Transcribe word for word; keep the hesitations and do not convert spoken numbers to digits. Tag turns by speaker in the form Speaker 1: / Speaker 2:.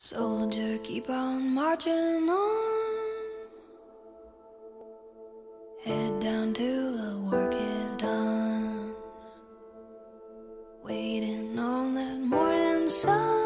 Speaker 1: Soldier, keep on marching on. Head down till the work is done. Waiting on that morning sun.